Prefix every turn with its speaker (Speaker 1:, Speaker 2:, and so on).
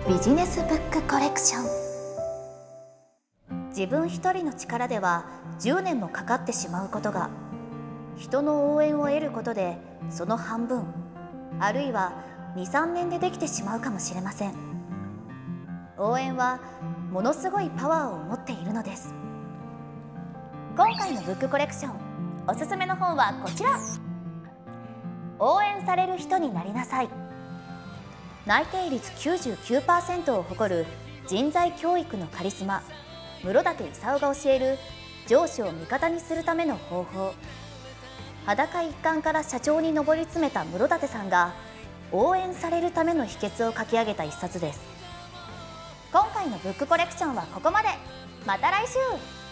Speaker 1: ビジネスブックコレクション。自分一人の力では10年もかかってしまうことが、人の応援を得ることでその半分、あるいは 2,3 年でできてしまうかもしれません。応援はものすごいパワーを持っているのです。今回のブックコレクション、おすすめの本はこちら。応援される人になりなさい。内定率 99% を誇る人材教育のカリスマ室舘勲が教える上司を味方にするための方法。裸一貫から社長に上り詰めた室舘さんが応援されるための秘訣を書き上げた一冊です。今回のブックコレクションはここまで。また来週。